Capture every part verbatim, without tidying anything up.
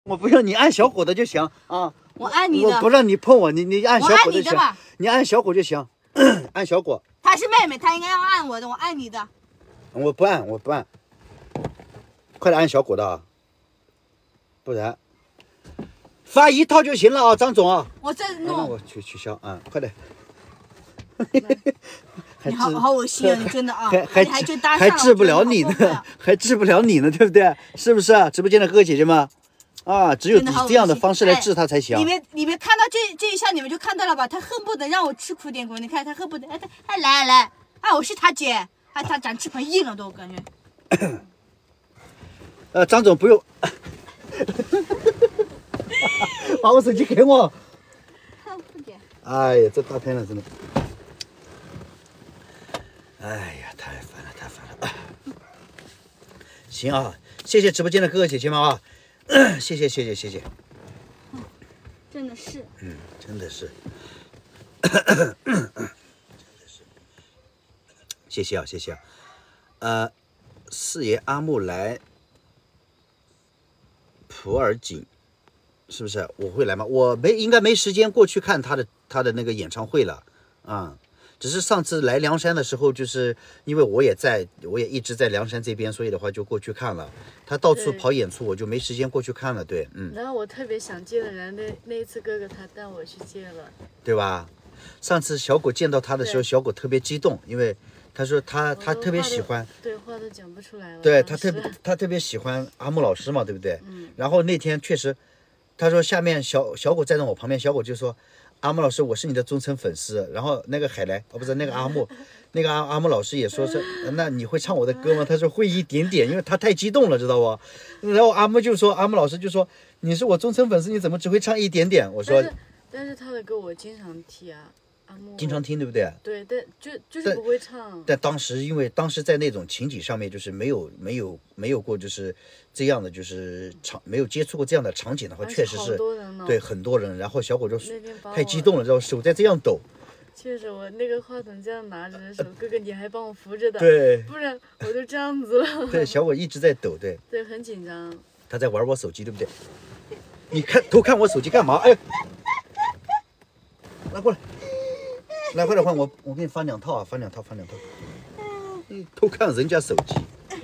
我不用你按小狗的就行啊。 我按你的， 我不让你碰我，你你按小狗就行。 你, 你按小狗就行，按小狗。 她是妹妹，她应该要按我的，我按你的。 我不按，我不按。快点按小狗的啊，不然发一套就行了啊，张总啊。 我这弄， 那我取取消啊，快点。 你好好恶心啊！你真的啊， 还还还就搭还治不了你呢，还治不了你呢，对不对？是不是啊？直播间的哥哥姐姐们啊，只有以这样的方式来治他才行。 你们你们看到这这一下，你们就看到了吧？他恨不得让我吃苦点苦，你看他恨不得，哎他哎来来，哎我是他姐，哎他长翅膀硬了都，我感觉。 呃，张总不用，把我手机给我。 不给。 哎呀，这大天了，真的。哎呀，太烦了，太烦了。行啊，谢谢直播间的哥哥姐姐们啊，谢谢谢谢谢谢。 嗯，真的是。 嗯，真的是。真的是。谢谢啊，谢谢啊。呃，四爷阿木来普洱井，是不是？我会来吗？我没，应该没时间过去看他的他的那个演唱会了啊。只是上次来凉山的时候，就是因为我也在，我也一直在凉山这边，所以的话就过去看了。他到处跑演出，我就没时间过去看了。对，嗯。 然后我特别想接的人，那那一次哥哥他带我去接了， 对吧？上次小狗见到他的时候，小狗特别激动，因为他说他他特别喜欢， 对，话都讲不出来了。 对他特别他特别喜欢阿木老师嘛，对不对？ 嗯。 然后那天确实，他说下面小小狗站在我旁边，小狗就说。阿木老师，我是你的忠诚粉丝。然后那个海来，哦不是那个阿木，那个阿阿木老师也说是，那你会唱我的歌吗？他说会一点点，因为他太激动了，知道不？然后阿木就说，阿木老师就说，你是我忠诚粉丝，你怎么只会唱一点点？我说， 但是但是他的歌我经常听啊，阿木经常听，对不对？ 对，但就就是不会唱。 但, 但当时因为当时在那种情景上面，就是没有没有没有过就是这样的就是场没有接触过这样的场景的话，确实是对很多人。然后小狗就太激动了，然后手在这样抖。 确实，我那个话筒这样拿着的时候，哥哥你还帮我扶着的， 对， 不然我就这样子了。 对，小狗一直在抖，对， 对，很紧张。 他在玩我手机，对不对？你看偷看我手机干嘛？哎，来过来，来快点换我，我给你发两套啊，发两套，发两套。嗯，偷看人家手机。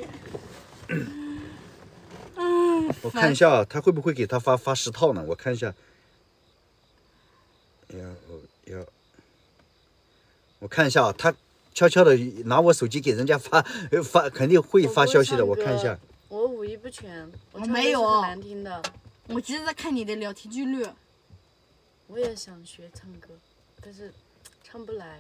我看一下啊，他会不会给他发发十套呢？我看一下。要要，我看一下啊，他悄悄的拿我手机给人家发发，肯定会发消息的。我看一下。 我五音不全，我没有很难听的。 我只是在看你的聊天记录。 我也想学唱歌，但是唱不来。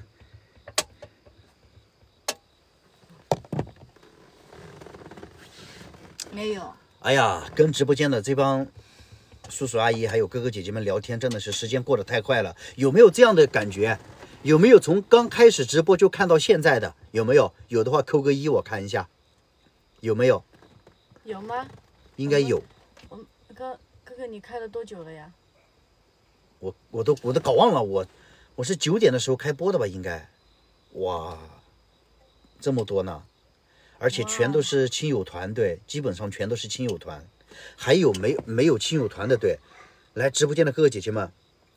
没有。 哎呀，跟直播间的这帮叔叔阿姨还有哥哥姐姐们聊天，真的是时间过得太快了。有没有这样的感觉？有没有从刚开始直播就看到现在的？有没有？有的话扣个一，我看一下。有没有？ 有吗？ 应该有。 我哥哥哥，你开了多久了呀？ 我我都我都搞忘了，我我是九点的时候开播的吧？应该。哇，这么多呢！而且全都是亲友团，对，基本上全都是亲友团，还有没没有亲友团的，对，来直播间的哥哥姐姐们，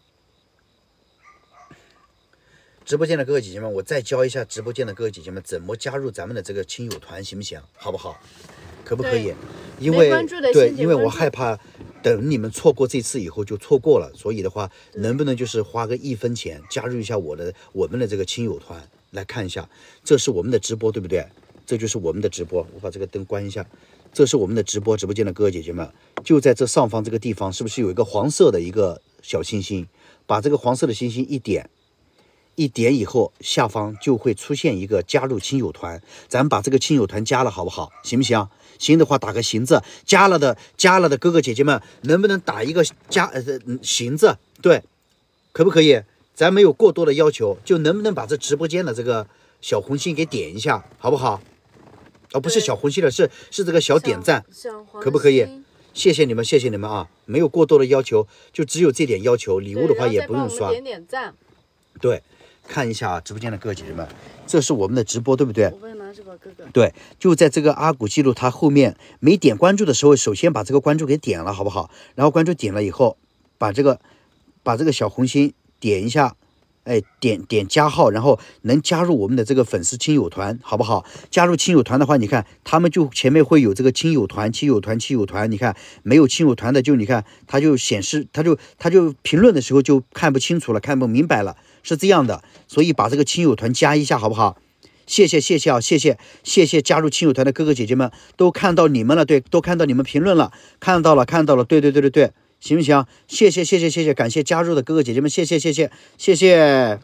直播间的哥哥姐姐们，我再教一下直播间的哥哥姐姐们怎么加入咱们的这个亲友团，行不行？好不好？可不可以？因为对，因为我害怕等你们错过这次以后就错过了，所以的话，能不能就是花个一分钱加入一下我的我们的这个亲友团，来看一下，这是我们的直播，对不对？这就是我们的直播，我把这个灯关一下。这是我们的直播，直播间的哥哥姐姐们，就在这上方这个地方，是不是有一个黄色的一个小星星？把这个黄色的星星一点，一点以后，下方就会出现一个加入亲友团。咱们把这个亲友团加了，好不好？行不行？行的话打个行字，加了的加了的哥哥姐姐们，能不能打一个加呃行字？对，可不可以？咱没有过多的要求，就能不能把这直播间的这个小红心给点一下，好不好？哦，不是小红心了，是是这个小点赞，可不可以？谢谢你们，谢谢你们啊！没有过多的要求，就只有这点要求。礼物的话也不用刷， 点点赞。 对，看一下直播间的哥哥姐姐们，这是我们的直播，对不对？ 我帮你拿吗？是吧，哥哥？ 对，就在这个阿古记录它后面没点关注的时候，首先把这个关注给点了，好不好？然后关注点了以后，把这个把这个小红心点一下。哎，点点加号，然后能加入我们的这个粉丝亲友团，好不好？加入亲友团的话，你看他们就前面会有这个亲友团、亲友团、亲友团。你看没有亲友团的，就你看他就显示，他就他就评论的时候就看不清楚了，看不明白了，是这样的。所以把这个亲友团加一下，好不好？谢谢谢谢啊，谢谢谢谢加入亲友团的哥哥姐姐们，都看到你们了，对，都看到你们评论了，看到了看到了，对对对对对。行不行？谢谢谢谢谢谢，感谢加入的哥哥姐姐们，谢谢谢谢谢谢。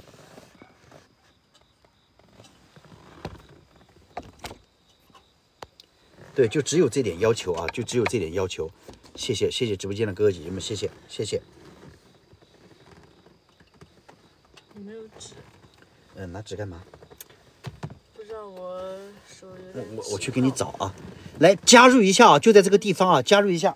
对，就只有这点要求啊，就只有这点要求。谢谢谢谢直播间的哥哥姐姐们，谢谢谢谢。 有没有纸？ 嗯、呃，拿纸干嘛？ 不知道，我手有点。 我我去给你找啊，来加入一下啊，就在这个地方啊，加入一下。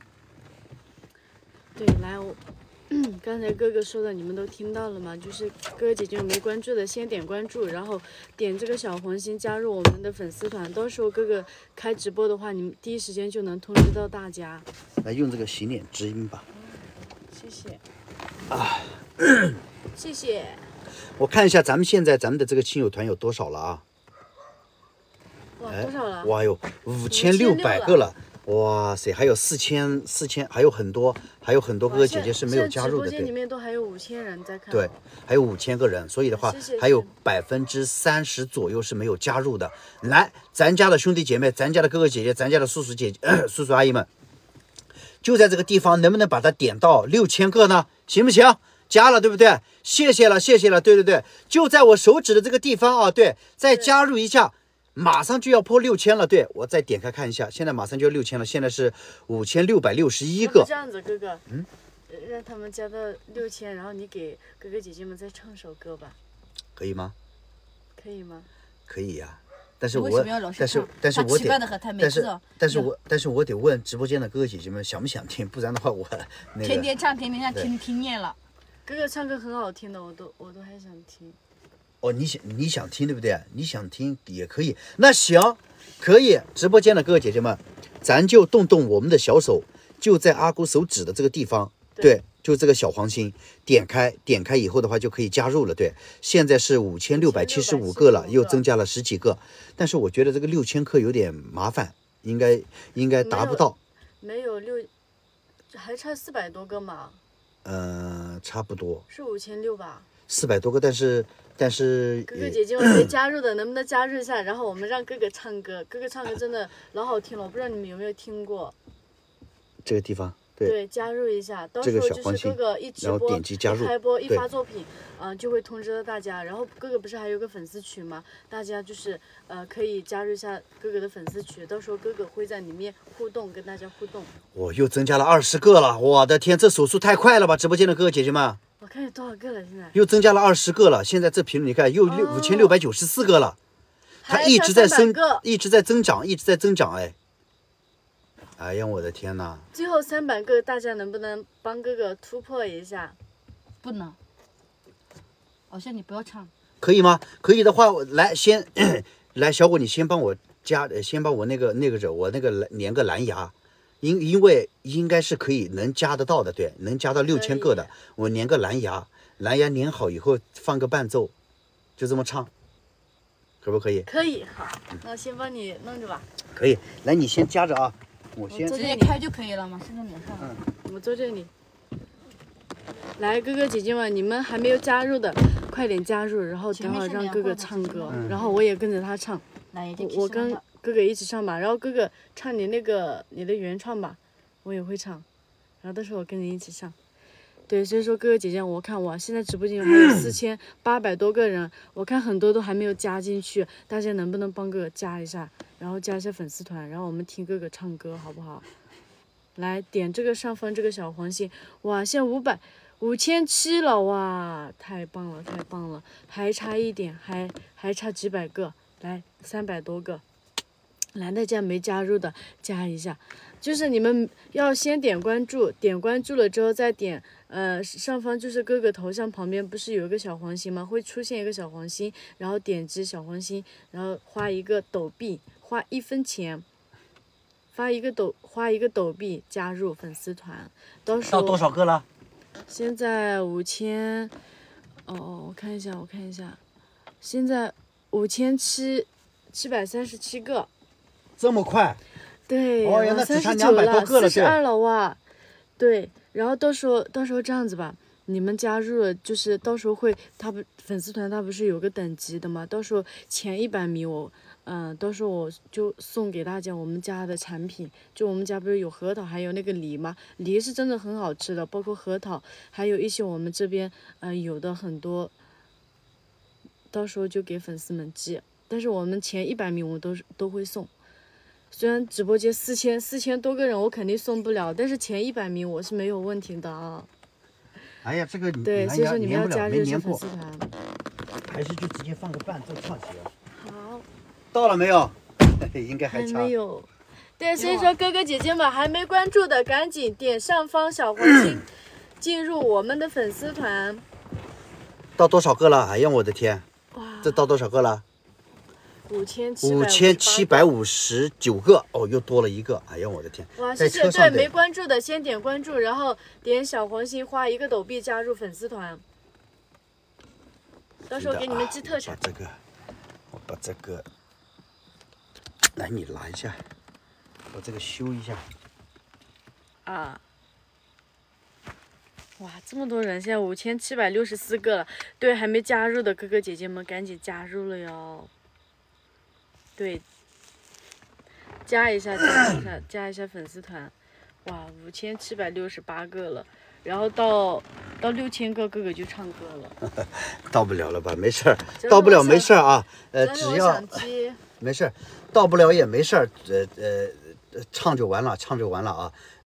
对，来，我刚才哥哥说的，你们都听到了吗？就是哥哥姐姐没关注的，先点关注，然后点这个小红心加入我们的粉丝团。到时候哥哥开直播的话，你们第一时间就能通知到大家。 来用这个洗脸直音吧。 谢谢。 啊， 谢谢。 我看一下咱们现在咱们的这个亲友团有多少了啊？ 哇，多少了？ 哇哟，五千六百个了。哇塞，还有四千四千，还有很多，还有很多哥哥姐姐是没有加入的。 直播间里面都还有五千人在看。 对，还有五千个人，所以的话， 谢谢还有百分之三十左右是没有加入的。来，咱家的兄弟姐妹，咱家的哥哥姐姐，咱家的叔叔姐姐、呃、叔叔阿姨们，就在这个地方，能不能把它点到六千个呢？行不行？加了，对不对？谢谢了，谢谢了。对对对，就在我手指的这个地方啊，对，再加入一下。马上就要破六千了，对，我再点开看一下，现在马上就要六千了，现在是五千六百六十一个。 这样子，哥哥， 嗯， 让他们加到六千，然后你给哥哥姐姐们再唱首歌吧， 可以吗？ 可以吗？ 可以呀、啊，但是我但是但是我得，但是但是我但是我得问直播间的哥哥姐姐们想不想听，不然的话我、那个、 天天唱，天天唱，听听厌了。 哥哥唱歌很好听的，我都我都还想听。 哦，你想你想听对不对？你想听也可以，那行，可以。直播间的哥哥姐姐们，咱就动动我们的小手，就在阿姑手指的这个地方，对，对就这个小黄心，点开，点开以后的话就可以加入了。对，现在是五千六百七十五个了，又增加了十几个，但是我觉得这个六千克有点麻烦，应该应该达不到。 没有六，还差四百多个嘛？ 嗯、呃，差不多。 是五千六吧？ 四百多个，但是。但是哥哥姐姐们没加入的，能不能加入一下？然后我们让哥哥唱歌，哥哥唱歌真的老好听了，我不知道你们有没有听过。 这个地方，对， 对，加入一下，到时候就是哥哥一直播、 点击加入、 一开播、一发作品，嗯、呃，就会通知到大家。然后哥哥不是还有个粉丝群吗？大家就是呃可以加入一下哥哥的粉丝群，到时候哥哥会在里面互动，跟大家互动。 我又增加了二十个了，我的天，这手速太快了吧！直播间的哥哥姐姐们。 我看有多少个了？现在又增加了二十个了，现在这评论你看又六五千六百九十四个了，它一直在升，一直在增长，一直在增长，哎，哎呀，我的天哪！ 最后三百个，大家能不能帮哥哥突破一下？ 不能，好像你不要唱， 可以吗？可以的话，我来先来，小果你先帮我加，先帮我那个那个着，我那个连个蓝牙。因因为应该是可以能加得到的，对，能加到六千个的。我连个蓝牙，蓝牙连好以后放个伴奏，就这么唱，可不可以？ 可以，好，那我先帮你弄着吧。 可以，来你先加着啊，我先直接开就可以了嘛，现在脸上。 嗯， 我坐这里。来，哥哥姐姐们，你们还没有加入的，快点加入，然后等会让哥哥唱歌， 嗯、 然后我也跟着他唱。 来， 我我跟哥哥一起唱吧，然后哥哥唱你那个你的原创吧，我也会唱，然后到时候我跟你一起唱。对，所以说哥哥姐姐，我看我现在直播间还有四千八百多个人，我看很多都还没有加进去，大家能不能帮哥哥加一下，然后加一下粉丝团，然后我们听哥哥唱歌好不好？来点这个上方这个小黄心，哇，现在五百五千七了，哇，太棒了太棒了，还差一点，还还差几百个，来三百多个。 蓝的加没加入的加一下。就是你们要先点关注，点关注了之后再点，呃，上方就是哥哥头像旁边不是有一个小黄心吗？会出现一个小黄心，然后点击小黄心，然后花一个抖币，花一分钱，发一个抖，花一个抖币加入粉丝团。到时候到多少个了？ 现在五千，哦，我看一下，我看一下，现在五千七七百三十七个， 这么快？ 对， 哦呀，那只差三十九了， 两百多个了， 四十二了哇！对，然后到时候到时候这样子吧，你们加入了，就是到时候会，他不粉丝团他不是有个等级的吗？到时候前一百名我，嗯，到时候我就送给大家我们家的产品，就我们家不是有核桃还有那个梨吗？梨是真的很好吃的，包括核桃，还有一些我们这边呃有的很多，到时候就给粉丝们寄，但是我们前一百名我都都会送。虽然直播间四千四千多个人，我肯定送不了，但是前一百名我是没有问题的啊。 哎呀，这个对，所以说你们要加入一下粉丝团， 还是就直接放个伴奏唱起来。 好， 到了没有？应该还还差。 没有。对，所以说哥哥姐姐们还没关注的，赶紧点上方小黄心，进入我们的粉丝团。 到多少个了？哎呀，我的天！ 哇， 这到多少个了？ 五千五千七百五十九个哦，又多了一个。哎呀，我的天！ 哇，谢谢！对，没关注的先点关注，然后点小黄心，花一个抖币加入粉丝团。到时候给你们寄特产。 把这个，我把这个，来你拿一下，我这个修一下。 啊！哇，这么多人，现在五千七百六十四个了。对，还没加入的哥哥姐姐们赶紧加入了哟。对，加一下，加一下，加一下粉丝团。哇，五千七百六十八个了，然后到到六千个，哥哥就唱歌了。 到不了了吧？没事儿，到不了没事儿啊。呃，只要没事儿，到不了也没事儿。呃呃，唱就完了，唱就完了啊。